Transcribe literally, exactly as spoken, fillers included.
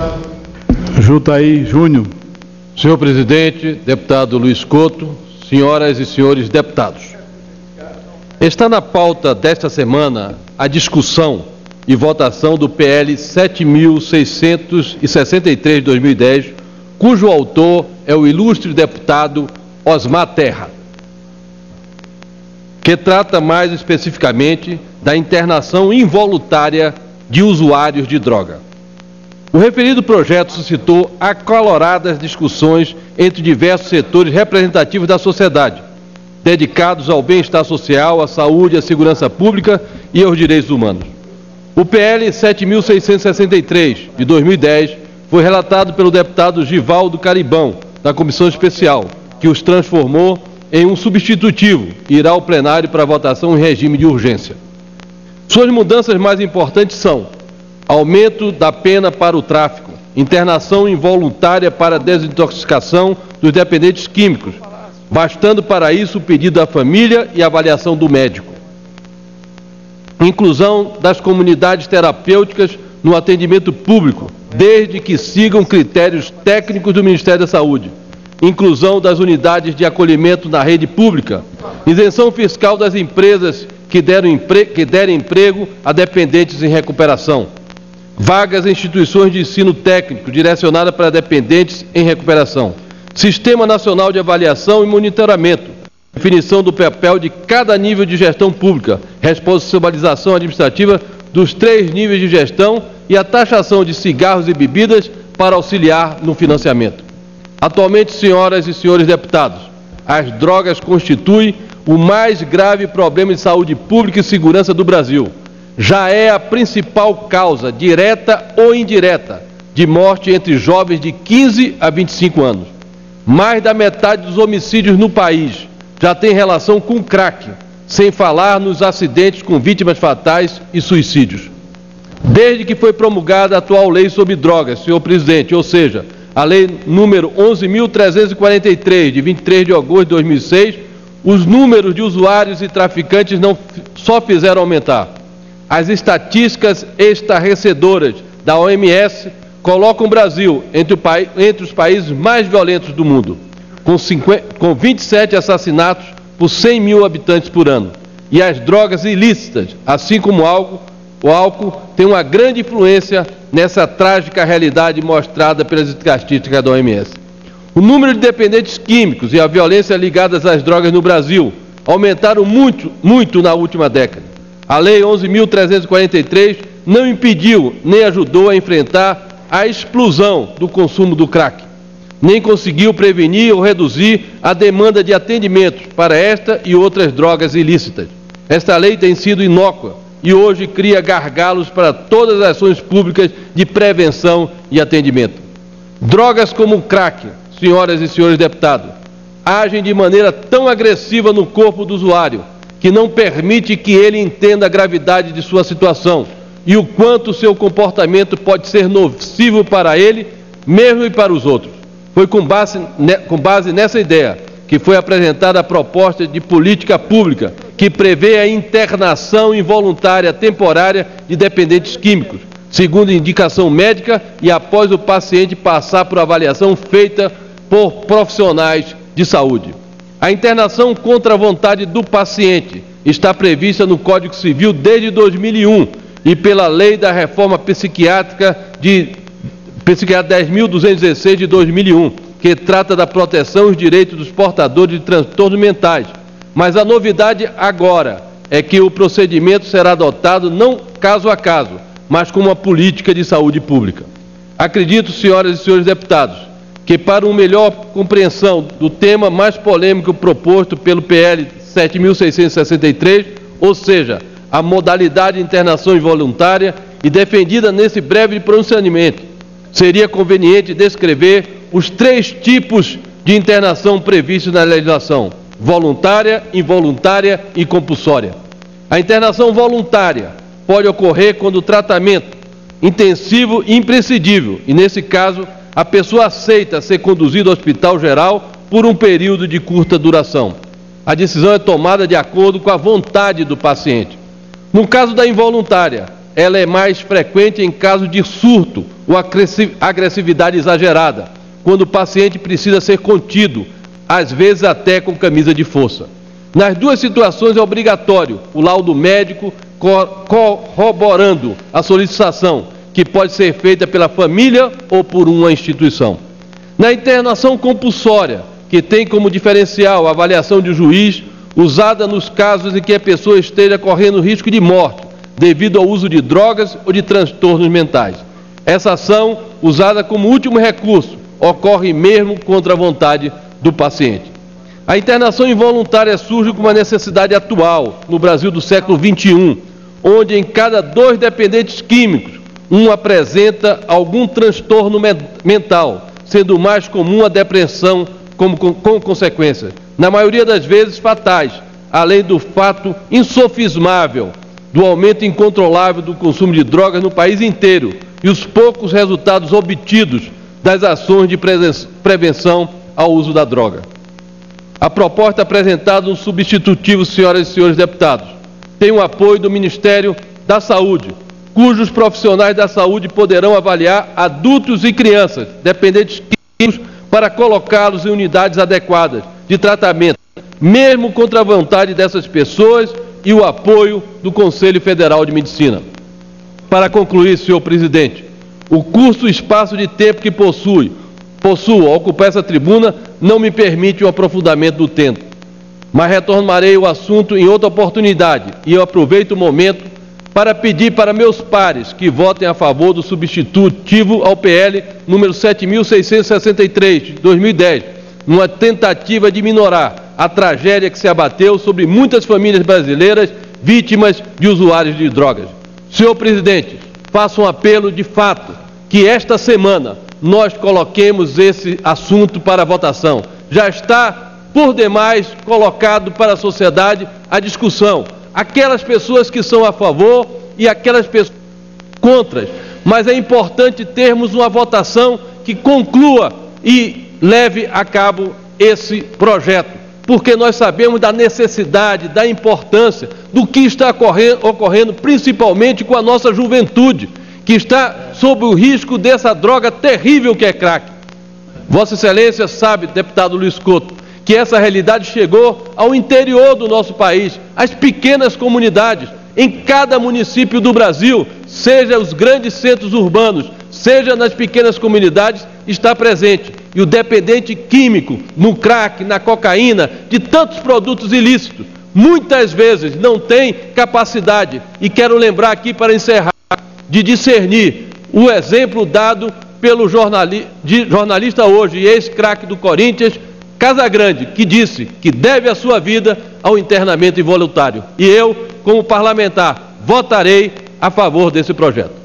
Jutaí Júnior. Senhor presidente, deputado Luiz Couto, senhoras e senhores deputados. Está na pauta desta semana a discussão e votação do P L sete mil seiscentos e sessenta e três de dois mil e dez, cujo autor é o ilustre deputado Osmar Terra, que trata mais especificamente da internação involuntária de usuários de droga. O referido projeto suscitou acaloradas discussões entre diversos setores representativos da sociedade, dedicados ao bem-estar social, à saúde, à segurança pública e aos direitos humanos. O P L sete mil seiscentos e sessenta e três, de dois mil e dez, foi relatado pelo deputado Givaldo Caribão, da Comissão Especial, que os transformou em um substitutivo e irá ao plenário para votação em regime de urgência. Suas mudanças mais importantes são: aumento da pena para o tráfico, internação involuntária para a desintoxicação dos dependentes químicos, bastando para isso o pedido da família e avaliação do médico. Inclusão das comunidades terapêuticas no atendimento público, desde que sigam critérios técnicos do Ministério da Saúde. Inclusão das unidades de acolhimento na rede pública. Isenção fiscal das empresas que deram empre... que derem emprego a dependentes em recuperação. Vagas em instituições de ensino técnico direcionadas para dependentes em recuperação. Sistema Nacional de Avaliação e Monitoramento. Definição do papel de cada nível de gestão pública. Responsabilização administrativa dos três níveis de gestão e a taxação de cigarros e bebidas para auxiliar no financiamento. Atualmente, senhoras e senhores deputados, as drogas constituem o mais grave problema de saúde pública e segurança do Brasil. Já é a principal causa, direta ou indireta, de morte entre jovens de quinze a vinte e cinco anos. Mais da metade dos homicídios no país já tem relação com crack, sem falar nos acidentes com vítimas fatais e suicídios. Desde que foi promulgada a atual lei sobre drogas, senhor presidente, ou seja, a lei número onze mil trezentos e quarenta e três, de vinte e três de agosto de dois mil e seis, os números de usuários e traficantes não só fizeram aumentar. As estatísticas estarrecedoras da O M S colocam o Brasil entre, o pa... entre os países mais violentos do mundo, com, cinquenta... com vinte e sete assassinatos por cem mil habitantes por ano. E as drogas ilícitas, assim como o álcool, o álcool tem uma grande influência nessa trágica realidade mostrada pelas estatísticas da O M S. O número de dependentes químicos e a violência ligadas às drogas no Brasil aumentaram muito, muito na última década. A Lei onze mil trezentos e quarenta e três não impediu nem ajudou a enfrentar a explosão do consumo do crack, nem conseguiu prevenir ou reduzir a demanda de atendimentos para esta e outras drogas ilícitas. Esta lei tem sido inócua e hoje cria gargalos para todas as ações públicas de prevenção e atendimento. Drogas como o crack, senhoras e senhores deputados, agem de maneira tão agressiva no corpo do usuário que não permite que ele entenda a gravidade de sua situação e o quanto seu comportamento pode ser nocivo para ele, mesmo e para os outros. Foi com base, com base nessa ideia que foi apresentada a proposta de política pública que prevê a internação involuntária temporária de dependentes químicos, segundo indicação médica e após o paciente passar por avaliação feita por profissionais de saúde. A internação contra a vontade do paciente está prevista no Código Civil desde dois mil e um e pela Lei da Reforma Psiquiátrica de Psiquiátrica dez mil duzentos e dezesseis de dois mil e um, que trata da proteção e os direitos dos portadores de transtornos mentais. Mas a novidade agora é que o procedimento será adotado não caso a caso, mas com uma política de saúde pública. Acredito, senhoras e senhores deputados, que para uma melhor compreensão do tema mais polêmico proposto pelo P L sete mil seiscentos e sessenta e três, ou seja, a modalidade de internação involuntária e defendida nesse breve pronunciamento, seria conveniente descrever os três tipos de internação previstos na legislação: voluntária, involuntária e compulsória. A internação voluntária pode ocorrer quando o tratamento intensivo e imprescindível, e nesse caso, a pessoa aceita ser conduzida ao hospital geral por um período de curta duração. A decisão é tomada de acordo com a vontade do paciente. No caso da involuntária, ela é mais frequente em caso de surto ou agressividade exagerada, quando o paciente precisa ser contido, às vezes até com camisa de força. Nas duas situações é obrigatório o laudo médico corroborando a solicitação, que pode ser feita pela família ou por uma instituição. Na internação compulsória, que tem como diferencial a avaliação de juiz, usada nos casos em que a pessoa esteja correndo risco de morte, devido ao uso de drogas ou de transtornos mentais. Essa ação, usada como último recurso, ocorre mesmo contra a vontade do paciente. A internação involuntária surge como uma necessidade atual no Brasil do século vinte e um, onde em cada dois dependentes químicos, um apresenta algum transtorno mental, sendo mais comum a depressão como, com, com consequências, na maioria das vezes fatais, além do fato insofismável do aumento incontrolável do consumo de drogas no país inteiro e os poucos resultados obtidos das ações de prevenção ao uso da droga. A proposta apresentada no substitutivo, senhoras e senhores deputados, tem o apoio do Ministério da Saúde, cujos profissionais da saúde poderão avaliar adultos e crianças dependentes químicos para colocá-los em unidades adequadas de tratamento, mesmo contra a vontade dessas pessoas, e o apoio do Conselho Federal de Medicina. Para concluir, senhor presidente, o curto espaço de tempo que possui, possuo a ocupar essa tribuna não me permite um aprofundamento do tempo, mas retornarei ao assunto em outra oportunidade, e eu aproveito o momento para pedir para meus pares que votem a favor do substitutivo ao P L número sete mil seiscentos e sessenta e três, de dois mil e dez, numa tentativa de minorar a tragédia que se abateu sobre muitas famílias brasileiras vítimas de usuários de drogas. Senhor presidente, faço um apelo de fato que esta semana nós coloquemos esse assunto para votação. Já está, por demais, colocado para a sociedade a discussão. Aquelas pessoas que são a favor e aquelas pessoas contra. Mas é importante termos uma votação que conclua e leve a cabo esse projeto, porque nós sabemos da necessidade, da importância do que está ocorrendo, ocorrendo principalmente com a nossa juventude, que está sob o risco dessa droga terrível que é crack. Vossa Excelência sabe, deputado Luiz Couto, que essa realidade chegou ao interior do nosso país, às pequenas comunidades, em cada município do Brasil, seja os grandes centros urbanos, seja nas pequenas comunidades, está presente. E o dependente químico, no crack, na cocaína, de tantos produtos ilícitos, muitas vezes não tem capacidade, e quero lembrar aqui para encerrar, de discernir o exemplo dado pelo jornali- de jornalista hoje e ex-craque do Corinthians, Casagrande, que disse que deve a sua vida ao internamento involuntário. E eu, como parlamentar, votarei a favor desse projeto.